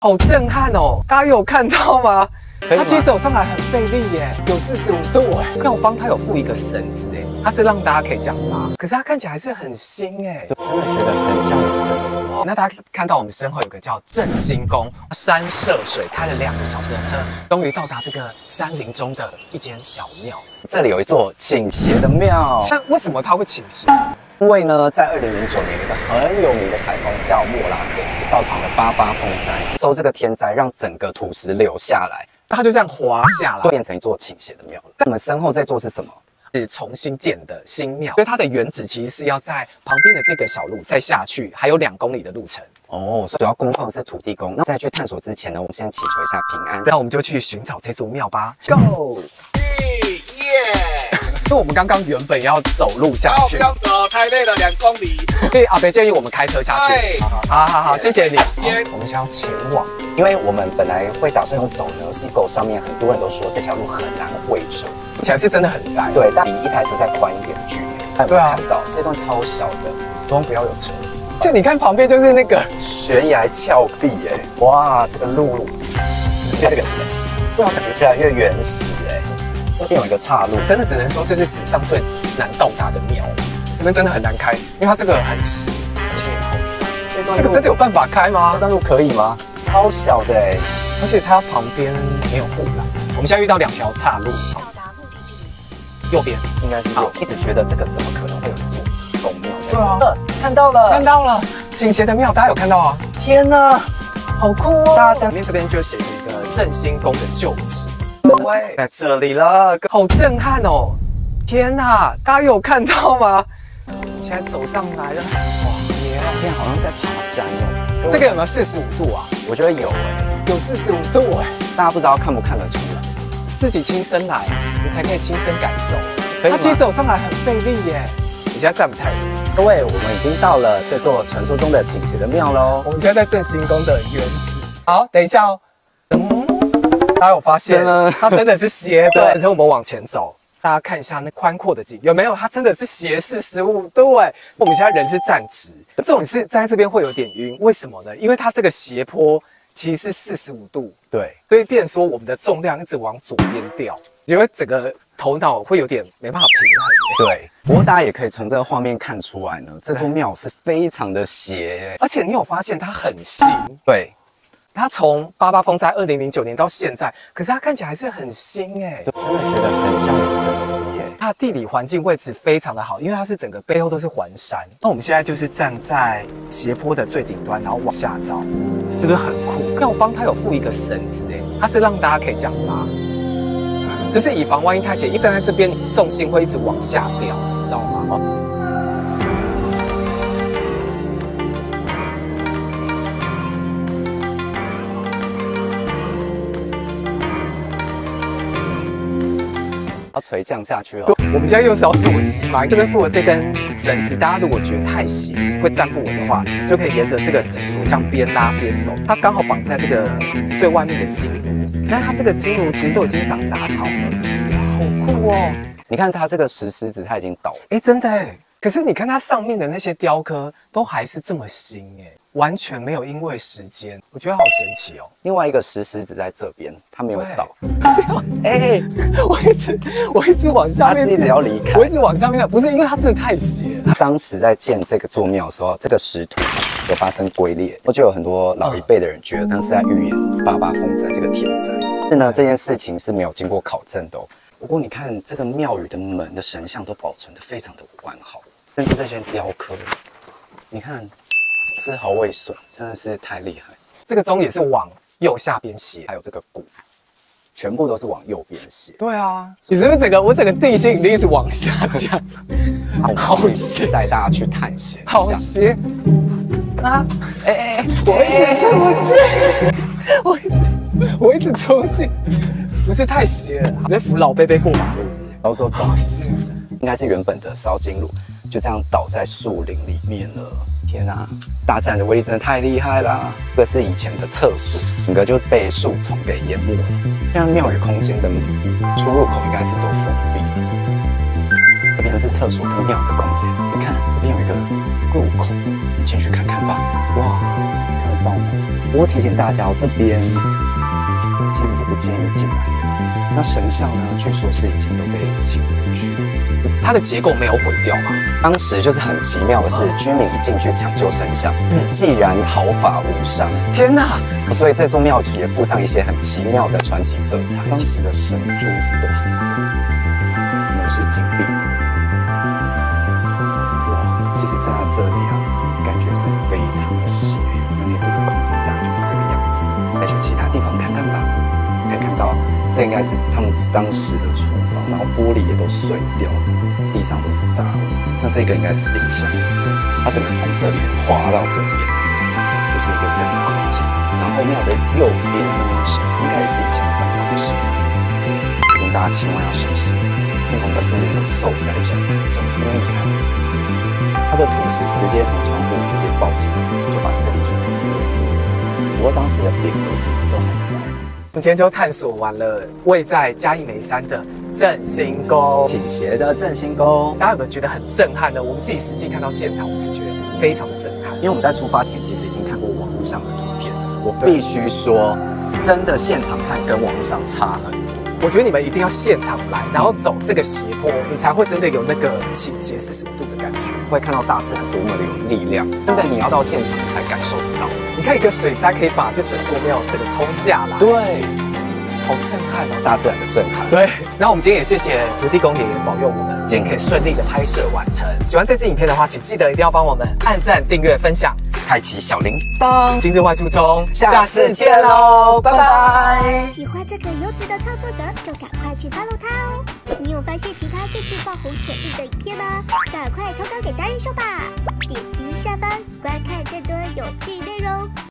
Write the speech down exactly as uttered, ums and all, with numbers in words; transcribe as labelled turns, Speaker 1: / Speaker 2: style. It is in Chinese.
Speaker 1: 好震撼哦！大家有看到吗？它其实走上来很费力耶，有四十五度哎。妙方它有附一个绳子哎，它是让大家可以这样拉，可是它看起来还是很新哎，
Speaker 2: 就真的觉得很像有绳子。
Speaker 1: 那大家看到我们身后有个叫振兴宫山涉水，开了两个小时的车，终于到达这个山林中的一间小庙。
Speaker 2: 这里有一座倾斜的庙，
Speaker 1: 那为什么它会倾斜？
Speaker 2: 因为呢，在二零零九年有一个很有名的台风叫莫拉贝，造成了八八风灾。受这个天灾，让整个土石流下来。
Speaker 1: 它就这样滑下来，
Speaker 2: 会变成一座倾斜的庙。但我们身后这座是什么？
Speaker 1: 是重新建的新庙，所以它的原址其实是要在旁边的这个小路再下去，还有两公里的路程。
Speaker 2: 哦，所以主要供奉的是土地公。那在去探索之前呢，我们先祈求一下平安。
Speaker 1: 那我们就去寻找这座庙吧。Go！ 因为我们刚刚原本要走路下去，
Speaker 3: 不用走，太累了，两公里。
Speaker 1: 所以阿北建议我们开车下去。好好好，谢谢你。我们想要前往，
Speaker 2: 因为我们本来会打算用走呢 ，Seago 上面很多人都说这条路很难会车，
Speaker 1: 起来是真的很窄。
Speaker 2: 对，但比一台车再宽一点距离。有没有看到这段超小的，
Speaker 1: 千万不要有车。就你看旁边就是那个
Speaker 2: 悬崖峭壁，哎，哇，这个路越来越原始，对啊，感觉越来越原始，哎。这边有一个岔路，
Speaker 1: 真的只能说这是史上最难到达的庙。这边真的很难开，因为它这个很细，而且好窄。这段这个真的有办法开吗？
Speaker 2: 这段路可以吗？超小的哎，
Speaker 1: 而且它旁边没有护栏。我们现在遇到两条岔路，
Speaker 4: 到达目的地。
Speaker 2: 右边应该是右。一直觉得这个怎么可能会有一座公庙？
Speaker 1: 对啊，
Speaker 2: 看到了，
Speaker 1: 看到了，倾斜的庙，大家有看到啊？
Speaker 2: 天哪，
Speaker 1: 好酷哦！大家在里面这边就写着一个振兴宫的旧址。对，在这里了，好震撼哦！天哪，大家有看到吗？现在走上来了，哇，
Speaker 2: 天好像在爬山哦。
Speaker 1: 这个有没有四十五度啊？
Speaker 2: 我觉得有哎，
Speaker 1: 有四十五度哎，
Speaker 2: 大家不知道看不看得出来？
Speaker 1: 自己亲身来，你才可以亲身感受。它其实走上来很费力耶，你现在站不太稳。
Speaker 2: 各位，我们已经到了这座传说中的倾斜的庙喽。
Speaker 1: 我们现在在振兴宫的原址。好，等一下哦。嗯，大家有发现，它真的是斜的。然后我们往前走，大家看一下那宽阔的景，有没有？它真的是斜四十五度哎。我们现在人是站直，这种是站在这边会有点晕，为什么呢？因为它这个斜坡其实是四十五度，
Speaker 2: 对，
Speaker 1: 所以变成说我们的重量一直往左边掉，就会整个头脑会有点没办法平衡。
Speaker 2: 对，不过大家也可以从这个画面看出来呢，这座庙是非常的斜，
Speaker 1: 而且你有发现它很新，
Speaker 2: 对。
Speaker 1: 它从八八风灾二零零九年到现在，可是它看起来还是很新哎，
Speaker 2: 就真的觉得很像有生机哎。
Speaker 1: 它的地理环境位置非常的好，因为它是整个背后都是环山。那我们现在就是站在斜坡的最顶端，然后往下照，是不是很酷？妙方它有附一个绳子哎，它是让大家可以这样拉，就是以防万一太斜，一站在这边，重心会一直往下掉，你知道吗？
Speaker 2: 要垂降下去哦。
Speaker 1: 我们现在又是要溯溪嘛，这边附了这根绳子，大家如果觉得太斜会站不稳的话，就可以沿着这个绳索这样边拉边走。它刚好绑在这个最外面的金炉，那它这个金炉其实都已经长杂草了，好酷哦！
Speaker 2: 你看它这个石狮子，它已经倒了，
Speaker 1: 哎，真的哎。可是你看它上面的那些雕刻都还是这么新哎，完全没有因为时间，我觉得好神奇哦。
Speaker 2: 另外一个石狮子在这边，它没有倒。
Speaker 1: 哎，我一直我一直往下面，
Speaker 2: 它一直要离开，
Speaker 1: 我一直往下面，不是因为它真的太斜了。
Speaker 2: 当时在建这个座庙的时候，这个石土有发生龟裂，我就有很多老一辈的人觉得，当时在预言八八风灾这个天灾。但是呢，这件事情是没有经过考证的哦。不过你看这个庙宇的门的神像都保存得非常的完好，甚至这些雕刻，你看丝毫未损，真的是太厉害。
Speaker 1: 这个钟也是往右下边斜，
Speaker 2: 还有这个鼓，全部都是往右边斜。
Speaker 1: 对啊，你是不是整个我整个地心引力一直往下降？好斜，
Speaker 2: 带大家去探险。
Speaker 1: 好斜啊！
Speaker 2: 哎哎哎，
Speaker 1: 我一直出不进，我一直我一直出不进，不是太斜了，我在扶老贝贝过马路，
Speaker 2: 然后说走
Speaker 1: 好斜，
Speaker 2: 应该是原本的烧金炉，就这样倒在树林里面了。天啊，大自然的威力真的太厉害啦！这个是以前的厕所，整个就被树丛给淹没了。现在庙宇空间的出入口应该是都封闭了。这边是厕所跟庙的空间，你看这边有一个入口，进去看看吧。哇，看到吗？不过提醒大家，这边其实是不建议进来的。那神像呢，据说是已经都被请回去了。
Speaker 1: 它的结构没有毁掉吗？
Speaker 2: 当时就是很奇妙的是，居民一进去抢救神像，嗯，既然毫发无伤，
Speaker 1: 天哪！
Speaker 2: 所以这座庙也附上一些很奇妙的传奇色彩。当时的神桌是都还在，门是紧闭的。哇，其实站在这里啊，感觉是非常的邪。那内部的空间大概就是这个样子。再去其他地方看看吧，可以看到这应该是他们当时的厨房，然后玻璃也都碎掉了。地上都是杂物，那这个应该是冰箱，它整个从这边滑到这边，就是一个这样的空间。然后庙的右边呢，应该也是以前的办公室，这边大家千万要小心，办公室受灾比较惨重，因为你看它的土石直接从窗户直接爆进来，就把这里就整个淹没。不过当时的匾额什么都还在。
Speaker 1: 我们今天就探索完了位在嘉义梅山的振兴宫，
Speaker 2: 倾斜的振兴宫，
Speaker 1: 大家有没有觉得很震撼呢？我们自己实际看到现场，我们是觉得非常的震撼。
Speaker 2: 因为我们在出发前其实已经看过网络上的图片，我必须说，真的现场看跟网络上差很多。
Speaker 1: 我觉得你们一定要现场来，然后走这个斜坡，你才会真的有那个倾斜四十五度的感觉，
Speaker 2: 会看到大自然多么的有力量。真的，你要到现场才感受得到。
Speaker 1: 你看一个水灾可以把这整座庙这个冲下来，
Speaker 2: 对。
Speaker 1: 好震撼哦！
Speaker 2: 大自然的震撼。
Speaker 1: 对，那我们今天也谢谢土地公爷爷保佑我们，今天可以顺利的拍摄完成。喜欢这支影片的话，请记得一定要帮我们按赞、订阅、分享，
Speaker 2: 开启小铃铛。
Speaker 1: 今日外出中，
Speaker 2: 下次见喽，拜拜。
Speaker 5: 喜欢这个优质的创作者，就赶快去 follow 他哦。你有发现其他更具爆红潜力的影片吗？赶快投稿给达人秀吧！点击下方观看更多有趣内容。